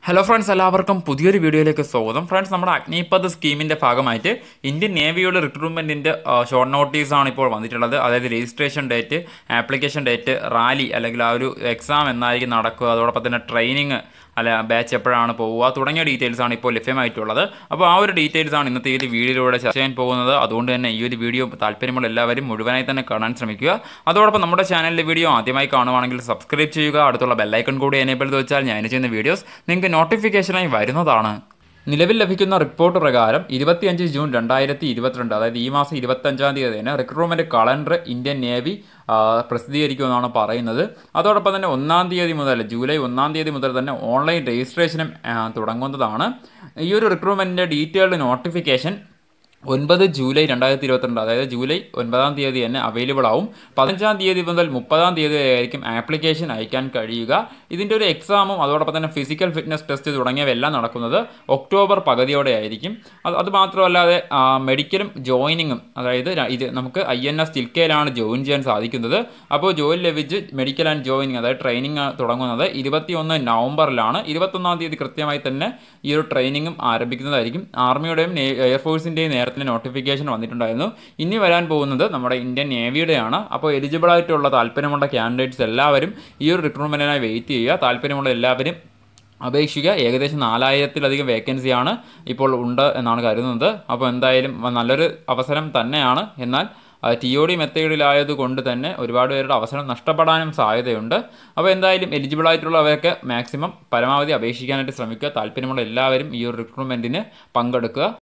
Hello friends, എല്ലാവർക്കും പുതിയൊരു വീഡിയോയിലേക്ക് സ്വാഗതം. ഫ്രണ്ട്സ്, നമ്മുടെ അഗ്നിപഥ് സ്കീമിൻ്റെ ഭാഗമായിട്ട് ഇന്ത്യൻ നേവിയുടെ റിക്രൂട്ട്മെൻറ്റിൻ്റെ ഷോർട്ട് നോട്ടീസാണ് ഇപ്പോൾ വന്നിട്ടുള്ളത്. അതായത് registration date, application date, rally അല്ലെങ്കിൽ ആ ഒരു എക്സാം എന്നായിരിക്കും നടക്കുക, അതോടൊപ്പം തന്നെ ട്രെയിനിങ് ബാച്ച് എപ്പോഴാണ് പോവുക തുടങ്ങിയ ഡീറ്റെയിൽസാണ് ഇപ്പോൾ ലഭ്യമായിട്ടുള്ളത്. അപ്പോൾ ആ ഒരു ഡീറ്റെയിൽസാണ് ഇന്നത്തെ ഈ ഒരു വീഡിയോയിലൂടെ ചർച്ച ചെയ്യാൻ പോകുന്നത്. അതുകൊണ്ട് തന്നെ ഈ ഒരു വീഡിയോ താല്പര്യമുള്ള എല്ലാവരും മുഴുവനായി തന്നെ കാണാൻ ശ്രമിക്കുക. അതോടൊപ്പം നമ്മുടെ ചാനലിലെ വീഡിയോ ആദ്യമായി കാണുവാണെങ്കിൽ സബ്സ്ക്രൈബ് ചെയ്യുക. അടുത്തുള്ള ബെല്ലൈക്കൺ കൂടി എനേബിൾ ചെയ്ത് വെച്ചാൽ ഞാൻ ചെയ്യുന്ന വീഡിയോസ് നിങ്ങൾക്ക് നോട്ടിഫിക്കേഷനായി വരുന്നതാണ്. നിലവിൽ ലഭിക്കുന്ന റിപ്പോർട്ട് പ്രകാരം 25 ജൂൺ 2022, അതായത് ഈ മാസം 25-ാം തീയതി തന്നെ റിക്രൂട്ട്മെൻറ്റ് കലണ്ടർ ഇന്ത്യൻ നേവി പ്രസിദ്ധീകരിക്കുമെന്നാണ് പറയുന്നത്. അതോടൊപ്പം തന്നെ 1-ാം തീയതി മുതൽ, ജൂലൈ 1-ാം തീയതി മുതൽ തന്നെ ഓൺലൈൻ രജിസ്ട്രേഷനും തുടങ്ങുന്നതാണ്. ഈ ഒരു റിക്രൂട്ട്മെൻറ്റിൻ്റെ ഡീറ്റെയിൽഡ് നോട്ടിഫിക്കേഷൻ 9 ജൂലൈ 2022, അതായത് ജൂലൈ 9-ാം തീയതി തന്നെ അവൈലബിൾ ആവും. 15-ാം തീയതി മുതൽ 30-ാം തീയതി ആയിരിക്കും ആപ്ലിക്കേഷൻ അയക്കാൻ കഴിയുക. ഇതിൻ്റെ ഒരു എക്സാമും അതോടൊപ്പം തന്നെ ഫിസിക്കൽ ഫിറ്റ്നസ് ടെസ്റ്റ് തുടങ്ങിയവയെല്ലാം നടക്കുന്നത് ഒക്ടോബർ പകുതിയോടെ ആയിരിക്കും. അതുമാത്രമല്ലാതെ മെഡിക്കലും ജോയിനിങ്ങും, അതായത് ഇത് നമുക്ക് INS ചിൽക്കയിലാണ് ജോയിൻ ചെയ്യാൻ സാധിക്കുന്നത്. അപ്പോൾ ജോലി ലഭിച്ച് മെഡിക്കൽ ആൻഡ് ജോയിനിങ്, അതായത് ട്രെയിനിങ് തുടങ്ങുന്നത് 21 നവംബറിലാണ്. 21-ാം തീയതി കൃത്യമായി തന്നെ ഈ ഒരു ട്രെയിനിങ്ങും ആരംഭിക്കുന്നതായിരിക്കും. ആർമിയുടെയും എയർഫോഴ്സിൻ്റെയും നേരത്തെ നോട്ടിഫിക്കേഷൻ വന്നിട്ടുണ്ടായിരുന്നു. ഇനി വരാൻ പോകുന്നത് നമ്മുടെ ഇന്ത്യൻ നേവിയുടെയാണ്. അപ്പോൾ എലിജിബിളായിട്ടുള്ള താല്പര്യമുള്ള കാൻഡിഡേറ്റ്സ് എല്ലാവരും ഈ ഒരു റിക്രൂട്ട്മെൻറ്റിനായി വെയിറ്റ് ചെയ്യുക. താല്പര്യമുള്ള എല്ലാവരും അപേക്ഷിക്കുക. ഏകദേശം 4000-ത്തിലധികം വേക്കൻസിയാണ് ഇപ്പോൾ ഉണ്ട് എന്നാണ് കരുതുന്നത്. അപ്പോൾ എന്തായാലും നല്ലൊരു അവസരം തന്നെയാണ്. എന്നാൽ TOD മെത്തേഡിലായതുകൊണ്ട് തന്നെ ഒരുപാട് പേരുടെ അവസരം നഷ്ടപ്പെടാനും സാധ്യതയുണ്ട്. അപ്പോൾ എന്തായാലും എലിജിബിളായിട്ടുള്ളവരൊക്കെ മാക്സിമം പരമാവധി അപേക്ഷിക്കാനായിട്ട് ശ്രമിക്കുക. താല്പര്യമുള്ള എല്ലാവരും ഈ ഒരു റിക്രൂട്ട്മെൻറ്റിന് പങ്കെടുക്കുക.